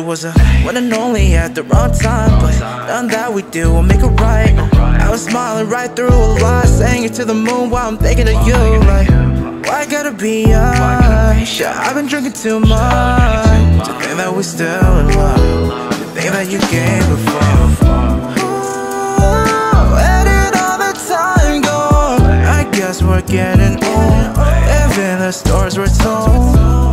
was a one and only at the wrong time, but none that we do will make it right. I was smiling right through a lie, saying it to the moon while I'm thinking of you. Like, why gotta be us? Yeah, I've been drinking too much to think that we're still in love, to think that you came before. Where did all the time go? I guess we're getting old, living the stories we're told.